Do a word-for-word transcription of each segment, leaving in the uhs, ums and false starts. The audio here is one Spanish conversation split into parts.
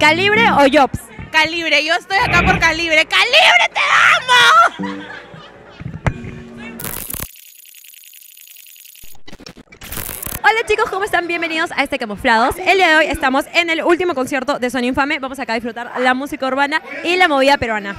¿Calibre o Jobs? Calibre, yo estoy acá por Calibre. ¡Calibre, te amo! Hola chicos, ¿cómo están? Bienvenidos a este Camuflados. El día de hoy estamos en el último concierto de Zona Infame. Vamos acá a disfrutar la música urbana y la movida peruana.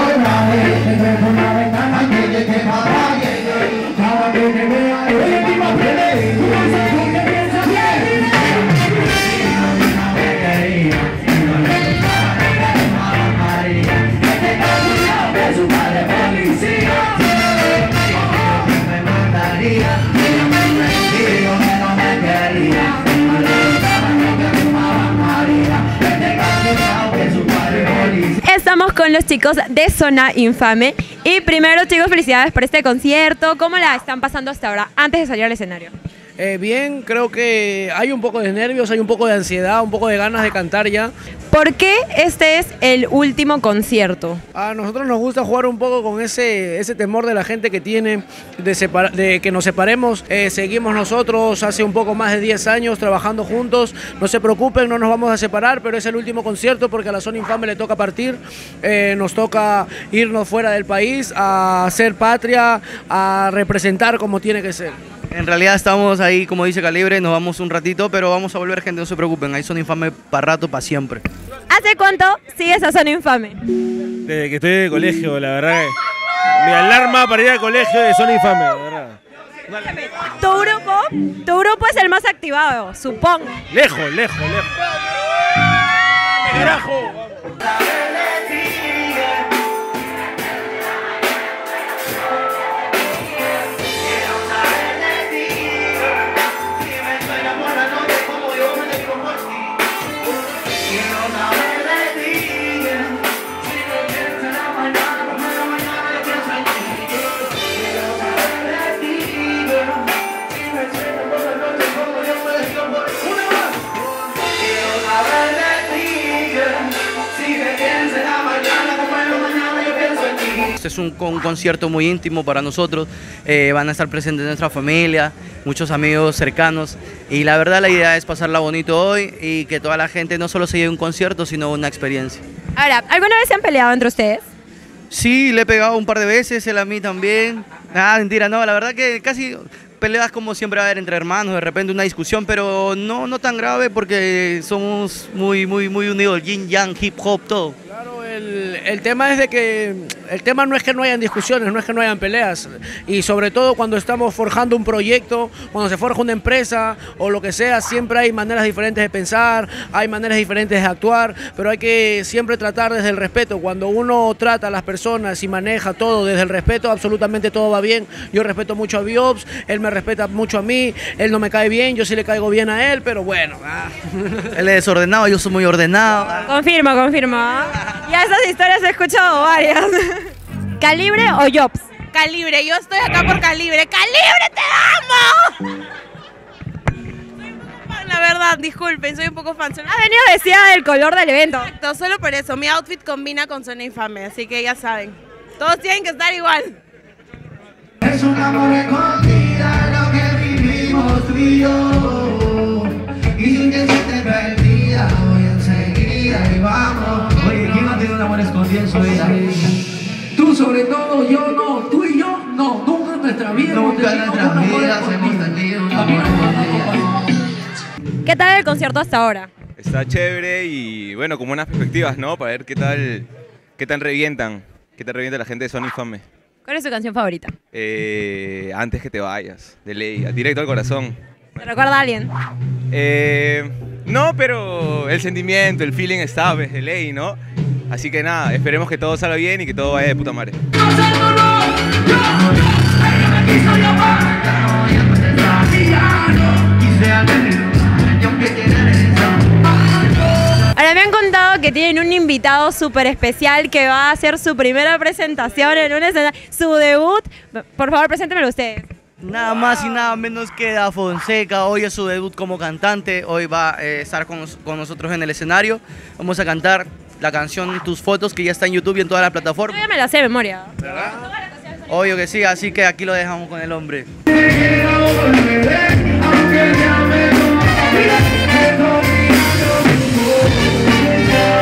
Estamos con los chicos de Zona Infame. Y primero, chicos, felicidades por este concierto. ¿Cómo la están pasando hasta ahora, antes de salir al escenario? Eh, bien, creo que hay un poco de nervios, hay un poco de ansiedad, un poco de ganas de cantar ya. ¿Por qué este es el último concierto? A nosotros nos gusta jugar un poco con ese, ese temor de la gente que tiene de, separa, de que nos separemos. Eh, seguimos nosotros hace un poco más de diez años trabajando juntos. No se preocupen, no nos vamos a separar, pero es el último concierto porque a la Zona Infame le toca partir. Eh, nos toca irnos fuera del país a hacer patria, a representar como tiene que ser. En realidad estamos ahí, como dice Calibre, nos vamos un ratito, pero vamos a volver, gente, no se preocupen, ahí Zona Infame para rato, para siempre. ¿Hace cuánto sigues a Zona Infame? Desde que estoy de colegio, la verdad que mi alarma para ir al colegio de Zona Infame, la verdad. ¿Tu grupo? Tu grupo es el más activado, supongo. Lejos, lejos, lejos. ¡Carajo! Este es un, un concierto muy íntimo para nosotros, eh, van a estar presentes nuestra familia, muchos amigos cercanos y la verdad la idea es pasarla bonito hoy y que toda la gente no solo se lleve un concierto sino una experiencia. Ahora, ¿alguna vez se han peleado entre ustedes? Sí, le he pegado un par de veces, él a mí también. Ah, mentira, no, la verdad que casi peleas como siempre va a haber entre hermanos, de repente una discusión, pero no, no tan grave porque somos muy, muy, muy unidos, yin, yang, hip hop, todo. Claro, el, el tema es de que el tema no es que no hayan discusiones, no es que no hayan peleas y sobre todo cuando estamos forjando un proyecto, cuando se forja una empresa o lo que sea, siempre hay maneras diferentes de pensar, hay maneras diferentes de actuar, pero hay que siempre tratar desde el respeto. Cuando uno trata a las personas y maneja todo desde el respeto, absolutamente todo va bien. Yo respeto mucho a Biops, él me respeta mucho a mí, él no me cae bien, yo sí le caigo bien a él, pero bueno. Ah. Él es desordenado, yo soy muy ordenado. Confirmo, confirmo. Ya esas historias he escuchado varias. ¿Calibre o Jobs? Calibre, yo estoy acá por Calibre. ¡Calibre, te amo! La verdad, disculpen, soy un poco fan. Solo... Ha venido vestida del color del evento. Exacto, solo por eso. Mi outfit combina con Zona Infame, así que ya saben. Todos tienen que estar igual. Es un amor escondida lo que vivimos tú y yo. Y sin que se te perdida, voy enseguida y vamos. Oye, ¿quién ha tenido un amor escondido en su vida? Tú sobre todo, yo no, tú y yo no, nunca en nuestra vida. Nunca en nuestras vidas hemos tenido un amor escondido. ¿Qué tal el concierto hasta ahora? Está chévere y bueno, con buenas perspectivas, ¿no? Para ver qué tal, qué tal revientan, qué tal revienta la gente de Zona Infame. ¿Cuál es su canción favorita? Eh, antes que te vayas, de ley, directo al corazón. ¿Te recuerda a alguien? Eh, no, pero el sentimiento, el feeling está, pues, de ley, ¿no? Así que nada, esperemos que todo salga bien y que todo vaya de puta madre. Ahora me han contado que tienen un invitado súper especial que va a hacer su primera presentación en una escena, su debut. Por favor, preséntemelo ustedes. Nada más y nada menos que Da Fonseca, hoy es su debut como cantante, hoy va a eh, estar con, con nosotros en el escenario. Vamos a cantar la canción Tus Fotos, que ya está en YouTube y en todas las plataformas. Yo ya me la sé de memoria. ¿Verdad? Obvio que sí, así que aquí lo dejamos con el hombre. Aunque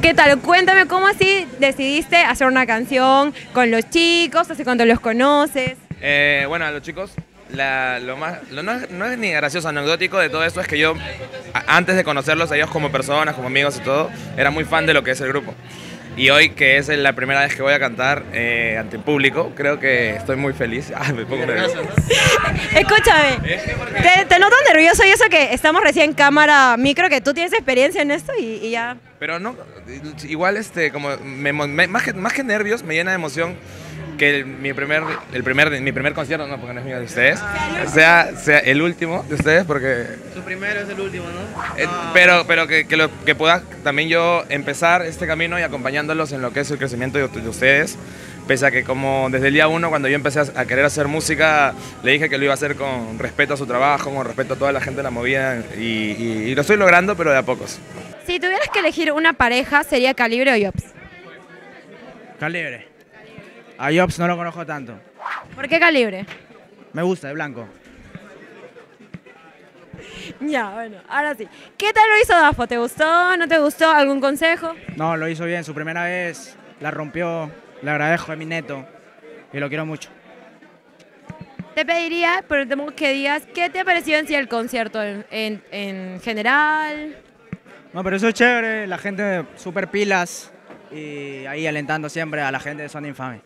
¿Qué tal? Cuéntame, ¿cómo así decidiste hacer una canción con los chicos? ¿Hace cuánto los conoces? Eh, bueno, a los chicos, la- lo más, lo no, es, no es ni gracioso, anecdótico de todo esto es que yo, a- antes de conocerlos a ellos como personas, como amigos y todo, era muy fan de lo que es el grupo. Y hoy, que es la primera vez que voy a cantar eh, ante el público, creo que estoy muy feliz. Ah, me pongo nervioso. Escúchame, te, te noto nervioso y eso que estamos recién en cámara micro, que tú tienes experiencia en esto y, y ya. Pero no, igual este, como me- me- más, que, más que nervios, me llena de emoción que el- mi, primer, el primer, mi primer concierto, no, porque no es mío de ustedes, sea, sea el último de ustedes, porque... Su primero es el último, ¿no? eh, pero pero que, que, lo- que pueda también yo empezar este camino y acompañándolos en lo que es el crecimiento de, de ustedes, pese a que como desde el día uno, cuando yo empecé a, a querer hacer música, le dije que lo iba a hacer con respeto a su trabajo, con respeto a toda la gente de la movida, y, y- y lo estoy logrando, pero de a pocos. Si tuvieras que elegir una pareja, ¿sería Calibre o Jobs? Calibre. A Jobs no lo conozco tanto. ¿Por qué Calibre? Me gusta, de blanco. Ya, bueno, ahora sí. ¿Qué tal lo hizo Dafo? ¿Te gustó? ¿No te gustó? ¿Algún consejo? No, lo hizo bien. Su primera vez la rompió. Le agradezco a mi neto. Y lo quiero mucho. Te pediría, por último, que digas qué te pareció en sí el concierto en, en- en general. No, pero eso es chévere. La gente súper pilas. Y ahí alentando siempre a la gente de Zona Infame.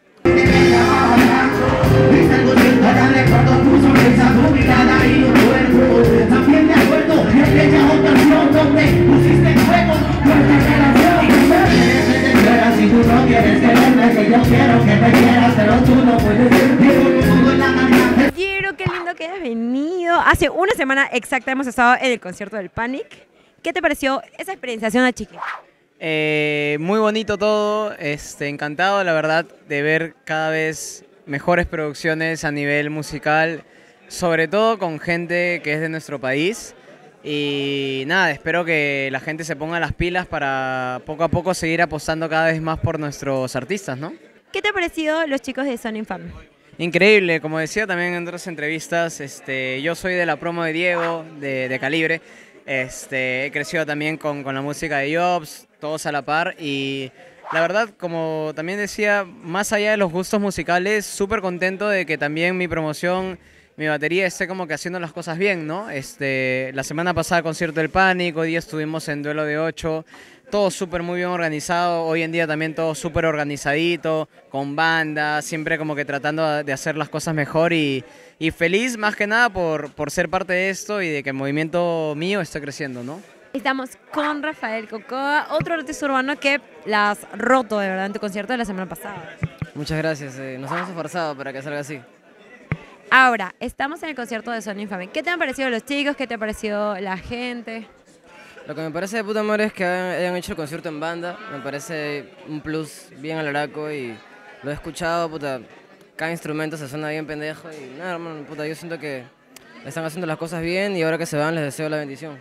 También me acuerdo de aquella ocasión donde pusiste en juego nuestra relación. Si tú no quieres quererme, que yo quiero que me quieras, pero tú no puedes. Llevo un nudo en la garganta. Quiero, qué lindo que hayas venido. Hace una semana exacta hemos estado en el concierto del Panic. ¿Qué te pareció esa experiencia, una chica? Eh, muy bonito todo, este, encantado la verdad de ver cada vez mejores producciones a nivel musical, sobre todo con gente que es de nuestro país. Y nada, espero que la gente se ponga las pilas para poco a poco seguir apostando cada vez más por nuestros artistas, ¿no? ¿Qué te ha parecido los chicos de Zona Infame? Increíble, como decía también en otras entrevistas, este, yo soy de la promo de Diego, de, de Calibre. Este, he crecido también con, con la música de Jobs, todos a la par, y la verdad, como también decía, más allá de los gustos musicales, súper contento de que también mi promoción, mi batería esté como que haciendo las cosas bien, ¿no? Este, la semana pasada concierto del Pánico, hoy día estuvimos en Duelo de Ocho, todo súper muy bien organizado, hoy en día también todo súper organizadito, con banda, siempre como que tratando de hacer las cosas mejor y, y feliz más que nada por, por ser parte de esto y de que el movimiento mío está creciendo, ¿no? Estamos con Rafael Cocoa, otro artista urbano que la has roto de verdad en tu concierto de la semana pasada. Muchas gracias, eh, nos hemos esforzado para que salga así. Ahora, estamos en el concierto de Zona Infame. ¿Qué te han parecido los chicos? ¿Qué te ha parecido la gente? Lo que me parece de puta madre es que hayan hayan hecho el concierto en banda, me parece un plus bien al araco y lo he escuchado, puta, cada instrumento se suena bien pendejo y nada, hermano, puta, yo siento que están haciendo las cosas bien y ahora que se van les deseo la bendición.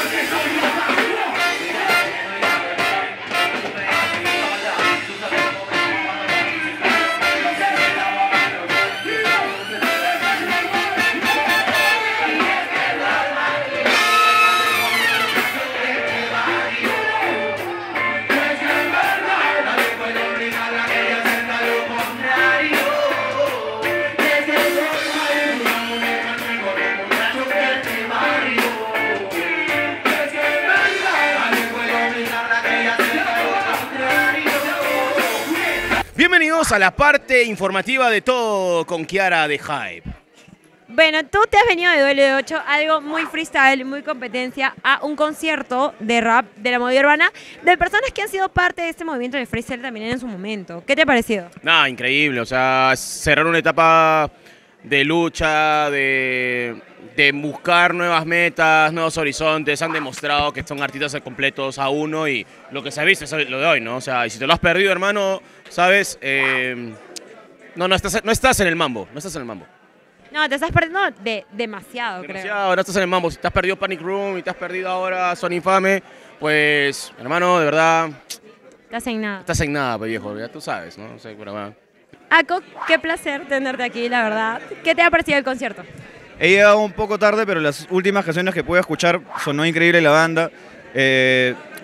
Bienvenidos a la parte informativa de todo con Kiara de Hype. Bueno, tú te has venido de Duelo de Ocho, algo muy freestyle, muy competencia, a un concierto de rap de la movida urbana de personas que han sido parte de este movimiento de freestyle también en su momento. ¿Qué te ha parecido? Nada, increíble. O sea, cerrar una etapa de lucha, de, de buscar nuevas metas, nuevos horizontes. Han demostrado que son artistas completos a uno y lo que se ha visto es lo de hoy, ¿no? O sea, y si te lo has perdido, hermano, ¿sabes? Eh, no, no estás, no estás en el mambo, no estás en el mambo. No, te estás perdiendo de demasiado, creo. Demasiado, no estás en el mambo. Si te has perdido Panic Room y te has perdido ahora Zona Infame, pues, hermano, de verdad, Estás en nada. estás en nada, pues, viejo. Ya tú sabes, ¿no? No sé, pero, bueno. Aco, qué placer tenerte aquí, la verdad. ¿Qué te ha parecido el concierto? He llegado un poco tarde, pero las últimas canciones que pude escuchar sonó increíble la banda. Eh,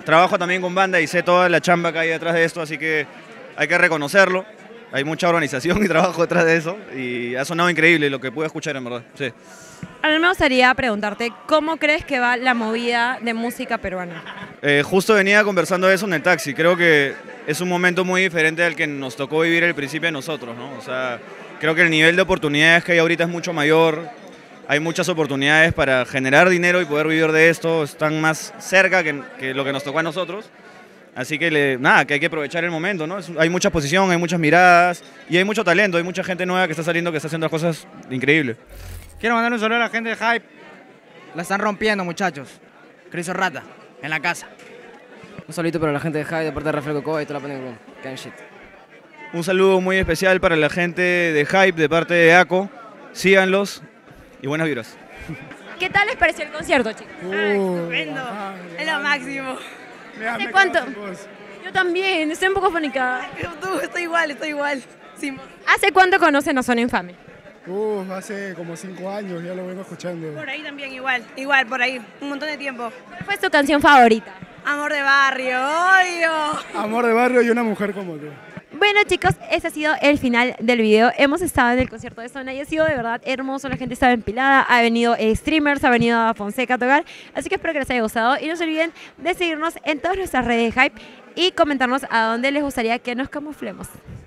trabajo también con banda y sé toda la chamba que hay detrás de esto, así que hay que reconocerlo. Hay mucha organización y trabajo detrás de eso y ha sonado increíble lo que pude escuchar, en verdad. Sí. A mí me gustaría preguntarte, ¿cómo crees que va la movida de música peruana? Eh, justo venía conversando de eso en el taxi. Creo que es un momento muy diferente al que nos tocó vivir al principio a nosotros, ¿no? O sea, creo que el nivel de oportunidades que hay ahorita es mucho mayor. Hay muchas oportunidades para generar dinero y poder vivir de esto. Están más cerca que, que lo que nos tocó a nosotros. Así que le, nada, que hay que aprovechar el momento, ¿no? Es, hay mucha posición, hay muchas miradas y hay mucho talento, hay mucha gente nueva que está saliendo, que está haciendo cosas increíbles. Quiero mandar un saludo a la gente de Hype. La están rompiendo, muchachos. Cris Rata, en la casa. Un saludito para la gente de Hype, de parte de Rafael Cocoa y toda la pena Game Shit. Un saludo muy especial para la gente de Hype, de parte de ACO. Síganlos y buenas vibras. ¿Qué tal les pareció el concierto, chicos? Ay, estupendo. Es lo máximo. ¿Hace cuánto? Yo también, estoy un poco afónica. Tú, estoy igual, estoy igual. Sí. ¿Hace cuánto conocen a Zona Infame? Uf, hace como cinco años, ya lo vengo escuchando. Por ahí también, igual, igual, por ahí, un montón de tiempo. ¿Cuál fue tu canción favorita? Amor de barrio, obvio. Amor de barrio y una mujer como tú. Bueno, chicos, ese ha sido el final del video. Hemos estado en el concierto de Zona y ha sido de verdad hermoso. La gente estaba empilada, ha venido eh, streamers, ha venido a Fonseca a tocar. Así que espero que les haya gustado y no se olviden de seguirnos en todas nuestras redes de Hype y comentarnos a dónde les gustaría que nos camuflemos.